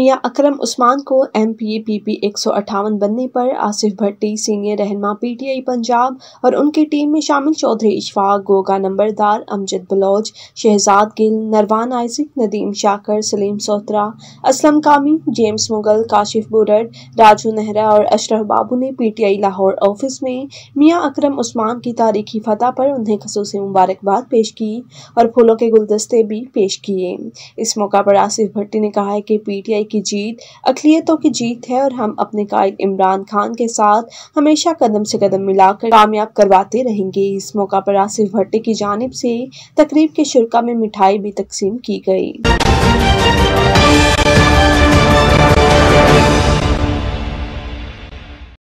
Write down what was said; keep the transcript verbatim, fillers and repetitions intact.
मियां अकरम उस्मान को M P P P एक सौ अट्ठावन बनने पर आसिफ भट्टी, सीनियर रहनुमा पी टी आई पंजाब और उनकी टीम में शामिल चौधरी इशफाक, गोगा नंबरदार, अमजद बलोच, शहजाद गिल, नरवान आइजिक, नदीम शाकर, सलीम सोत्रा, असलम कामी, जेम्स मुगल, काशिफ बुरड, राजू नेहरा और अशरफ बाबू ने P T I Lahore office में मियां अकरम उस्मान की तारीखी फतह पर उन्हें खसूसी मुबारकबाद पेश की और फूलों के गुलदस्ते भी पेश किए। इस मौका पर आसिफ भट्टी ने कहा है कि पी टी आई की जीत अक़लियतों की जीत है और हम अपने कायद इमरान खान के साथ हमेशा कदम से कदम मिलाकर कामयाब करवाते रहेंगे। इस मौका पर आसिफ भट्टी की जानिब से तकरीब के शुरका में मिठाई भी तकसीम की गई।